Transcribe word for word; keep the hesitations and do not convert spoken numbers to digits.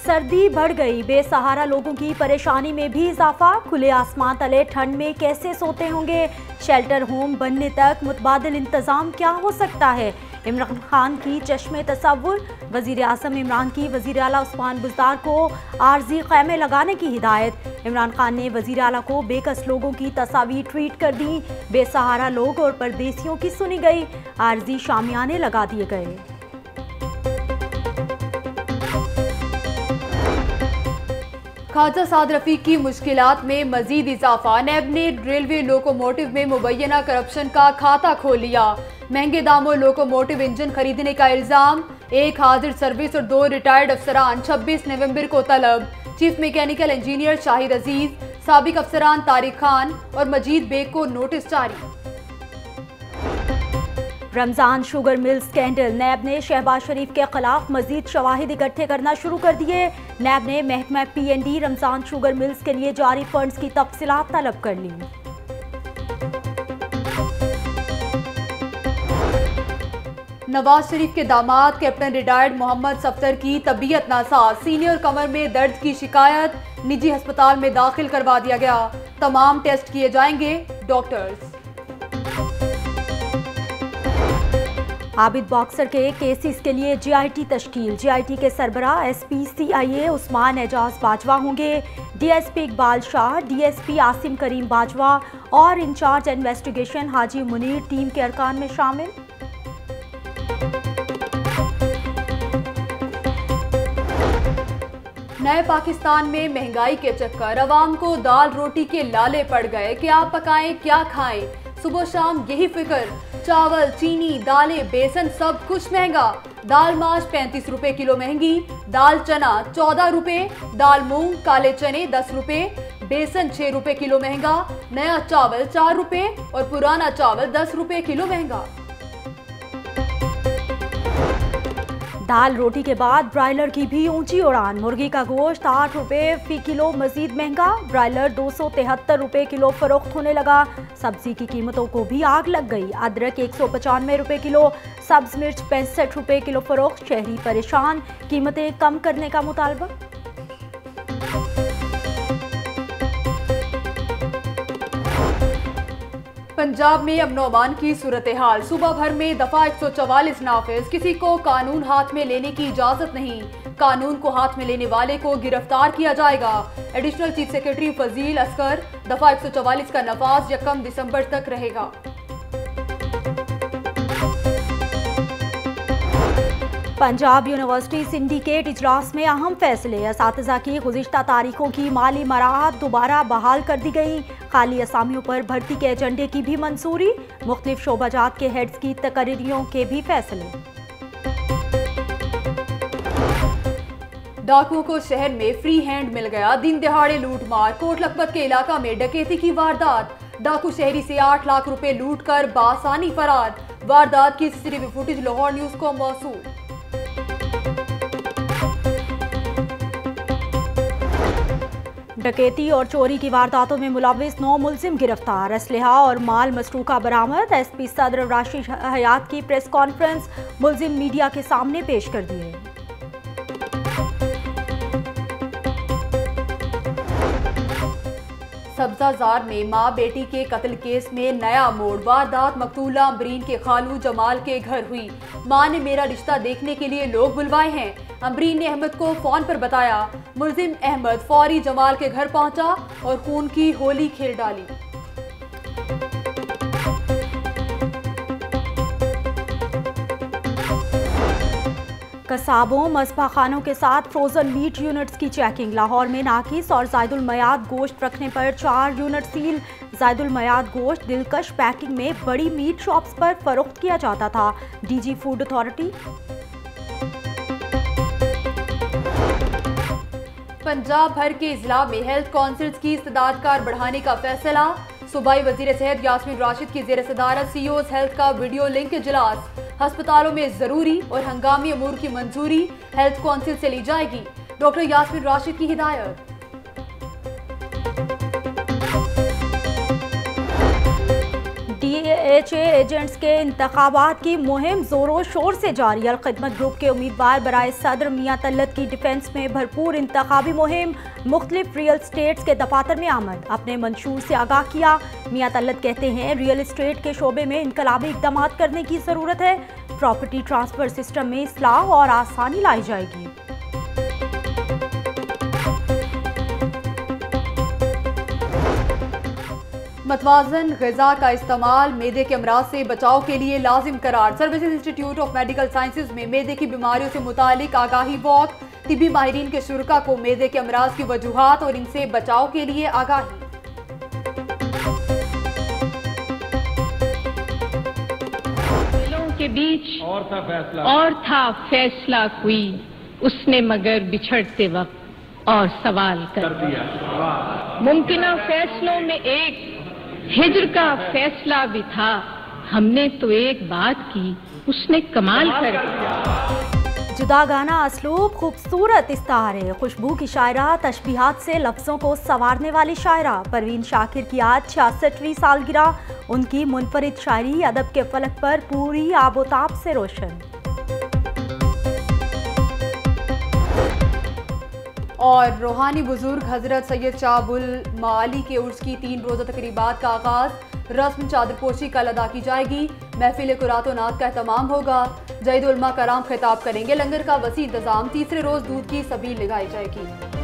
सर्दी बढ़ गई, बेसहारा लोगों की परेशानी में भी इजाफा। खुले आसमान तले ठंड में कैसे सोते होंगे? शेल्टर होम बनने तक मुतबादिल इंतजाम क्या हो सकता है? इमरान खान की चश्मे तसव्वुर। वजीर आजम इमरान की वजीर आला उस्मान बुज़दार को आर्जी खैमे लगाने की हिदायत। इमरान खान ने वजीर आला को बेकस लोगों की तस्वीर ट्वीट कर दी। बेसहारा लोग और परदेसियों की सुनी गई, आर्जी शामियाने लगा दिए गए। ख्वाजा साद रफीक की मुश्किलात में मजीद इजाफा। नैब ने रेलवे लोकोमोटिव में मुबैना करप्शन का खाता खोल लिया। महंगे दामों लोकोमोटिव इंजन खरीदने का इल्जाम। एक हाजिर सर्विस और दो रिटायर्ड अफसरान छब्बीस नवंबर को तलब। Chief mechanical engineer Shahid Aziz, साबिक अफसरान तारिक खान और मजीद बेग को नोटिस जारी। Ramzan sugar mill scandal. NAB ने शहबाज शरीफ के खिलाफ मजीद शवाहिद इकट्ठे करना शुरू कर दिए। नैब ने महकमा P N D Ramzan sugar mills के लिए जारी फंड्स की तफसीलात तलब कर ली। नवाज शरीफ के दामाद कैप्टन रिटायर्ड मोहम्मद सफ्तर की तबीयत नासाज। सीनियर कमर में दर्द की शिकायत, निजी अस्पताल में दाखिल करवा दिया गया। तमाम टेस्ट किए जाएंगे, डॉक्टर्स। आबिद बॉक्सर के केसेस के लिए जी I T तश्कील। Ji I T के सरबराह S P C I A Usman Ejaz Bajwa होंगे। D S P Iqbal Shah, D S P Asim Karim Bajwa और incharge investigation Haji Munir team के अरकान में शामिल। नए पाकिस्तान में महंगाई के चक्कर, अवाम को दाल रोटी के लाले पड़ गए। क्या पकाएं क्या खाएं, सुबह शाम यही फिक्र। चावल, चीनी, दालें, बेसन सब कुछ महंगा। दाल माश पैंतीस रुपए किलो महंगी। दाल चना चौदह रुपए, दाल मूंग काले चने दस रुपए, बेसन छह रुपए किलो महंगा। नया चावल चार रुपए और पुराना चावल दस रुपए किलो महंगा। दाल रोटी के बाद ब्रायलर की भी ऊंची उड़ान। मुर्गी का गोश्त आठ रुपए फी किलो मजीद महंगा। ब्रायलर दो सौ तिहत्तर रुपए किलो फरोख्त होने लगा। सब्जी की कीमतों को भी आग लग गई। अदरक एक सौ पचानवे रुपए किलो, सब्ज मिर्च पैंसठ रुपए किलो फरोख्त। शहरी परेशान, कीमतें कम करने का मुतालबा। पंजाब में अमन अमान की सूरत हाल। सुबह भर में दफा एक सौ चवालीस नाफिज। किसी को कानून हाथ में लेने की इजाजत नहीं। कानून को हाथ में लेने वाले को गिरफ्तार किया जाएगा। Additional chief secretary Fazeel Asghar. दफा एक सौ चवालीस का नफाज यकम दिसंबर तक रहेगा। पंजाब यूनिवर्सिटी सिंडिकेट इजलास में अहम फैसले। असातिज़ा की गुज़िश्ता तारीखों की माली मराहत दोबारा बहाल कर दी गई। खाली असामियों पर भर्ती के एजेंडे की भी मंजूरी। मुख्तलिफ शोबाजात के हेड्स की तकरीरियों के भी फैसले। डाकुओं को शहर में फ्री हैंड मिल गया। दिन दिहाड़े लूट मार। कोट लखपत के इलाका में डकैती की वारदात। डाकू शहरी से आठ लाख रुपए लूट कर बासानी फरार। वारदात की सीसीटीवी फुटेज लाहौर न्यूज को मौसूल। डकैती और चोरी की वारदातों में मुलविस नौ मुलजिम गिरफ्तार। असलहा और माल मसरूका बरामद। एस पी सदर राशिद हयात की प्रेस कॉन्फ्रेंस मुलजिम मीडिया के सामने पेश कर दिए। सब्जाजार में मां बेटी के कत्ल केस में नया मोड़। वारदात मकतूला अम्बरीन के खालू जमाल के घर हुई। मां ने मेरा रिश्ता देखने के लिए लोग बुलवाए हैं। अम्बरीन ने अहमद को फोन पर बताया। मुलजिम अहमद फौरी जमाल के घर पहुंचा और खून की होली खेल डाली। कसाबों मज़बा खानों के साथ फ्रोजन मीट यूनिट्स की चेकिंग। लाहौर में नाकिस और जायदुल मयाद गोश्त रखने पर चार यूनिट सील। जायदुल मयाद गोश्त दिलकश पैकिंग में बड़ी मीट शॉप्स पर फरोख्त किया जाता था। DG food authority. पंजाब भर के इजला में हेल्थ काउंसिल्स की इस्तेदादकार बढ़ाने का फैसला। सूबाई वजीर सेहत यास्मीन राशिद की जेर सदारत सीओज हेल्थ का वीडियो लिंक इजलास। अस्पतालों में जरूरी और हंगामी अमूर की मंजूरी हेल्थ काउंसिल से ली जाएगी। डॉक्टर यास्मीन राशिद की हिदायत। एच ए एजेंट्स के इंतखाबात की मुहिम जोरों शोर से जारी। अल-खिदमत ग्रुप के उम्मीदवार बराए सदर मियां तल्लत की डिफेंस में भरपूर इंतखाबी मुहिम। मुख्तलिफ रियल स्टेट्स के दफातर में आमद, अपने मंशूर से आगाह किया। मियां तल्लत कहते हैं रियल स्टेट के शोबे में इनकलाबी इकदाम करने की ज़रूरत है। प्रॉपर्टी ट्रांसफर सिस्टम में इस्लाह और आसानी लाई जाएगी। मतवाजन ग़िज़ा का इस्तेमाल मेदे के अमराज से बचाव के लिए लाजिम करार। Services institute of medical sciences में मेदे की बीमारियों से मुतालिक आगाही वॉक। तिबी माहिरीन के शुरका को मेदे के अमराज की वजूहात और इनसे बचाव के लिए आगाही। के बीच और था फैसला और था फैसला कोई, उसने मगर बिछड़ते वक्त और सवाल कर दिया। मुमकिन फैसलों में एक हिज्र का फैसला भी था, हमने तो एक बात की, उसने कमाल कर दिया। जुदा गाना असलूब खूबसूरत इस्तारे, खुशबू की शायरा, तशबीहात से लफ्ज़ों को संवारने वाली शायरा। परवीन शाकिर की आज छियासठवीं सालगिरह। उनकी मुनफरिद शायरी अदब के फलक पर पूरी आबोताब से रोशन। और रूहानी बुजुर्ग हजरत सैयद शाहबुल माली के उर्स की तीन रोज़ा तकरीबात का आगाज। रस्म चादरपोशी कल अदा की जाएगी। महफिल कुरातो नात का एहतमाम होगा। जईद उलमा कराम खिताब करेंगे। लंगर का वसी इंतजाम। तीसरे रोज दूध की सबील लगाई जाएगी।